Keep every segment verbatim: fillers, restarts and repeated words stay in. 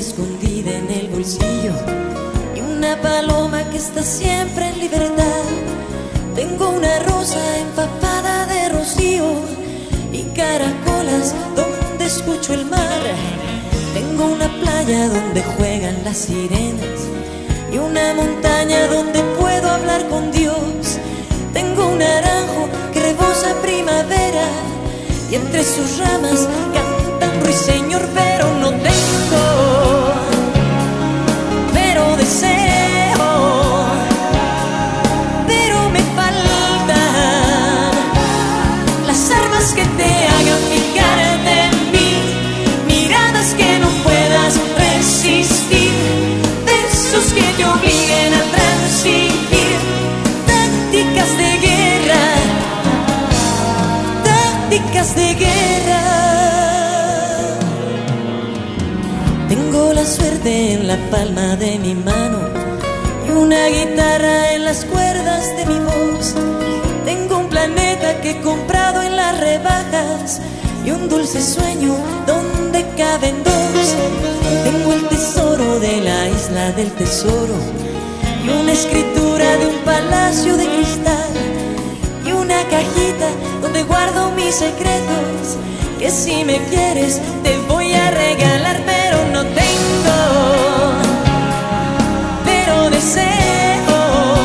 escondida en el bolsillo y una paloma que está siempre en libertad. Tengo una rosa empapada de rocío y caracolas donde escucho el mar. Tengo una playa donde juegan las sirenas y una montaña donde puedo hablar con Dios. Tengo un naranjo que rebosa primavera y entre sus ramas canta un ruiseñor, pero no tengo, pero deseo, pero me faltan las armas que te hagan fijarte en mí, miradas que no puedas resistir, besos que te obliguen a transigir, tácticas de guerra, tácticas de guerra. Tengo la suerte en la palma de mi mano y una guitarra en las cuerdas de mi voz. Tengo un planeta que he comprado en las rebajas y un dulce sueño donde caben dos. Tengo el tesoro de la isla del tesoro y una escritura de un palacio de cristal y una cajita donde guardo mis secretos, que si me quieres te voy a regalar, pero no tengo, pero deseo,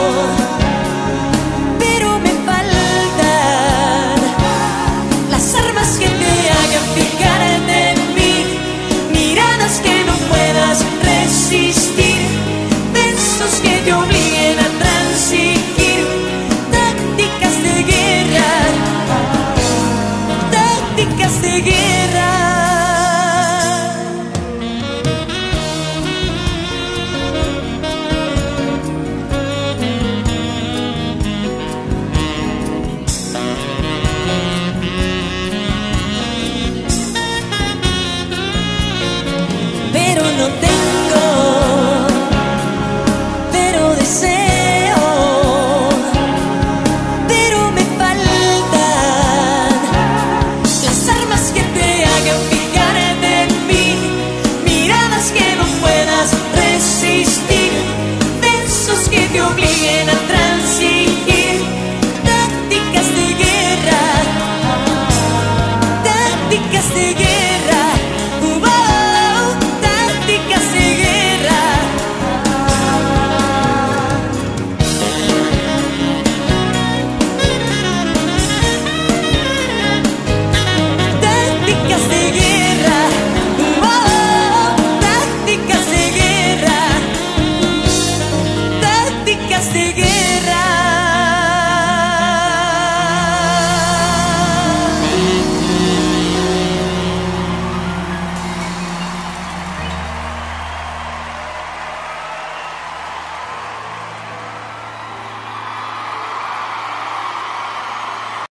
pero me faltan las armas que te hagan fijarte en mí, miradas que no puedas resistir, besos que te obliguen a transigir, tácticas de guerra, tácticas de guerra. Pero no tengo, pero deseo, pero me faltan las armas que te hagan fijarte en mí, miradas que no puedas resistir, besos que te obliguen a transigir, tácticas de guerra, tácticas de guerra.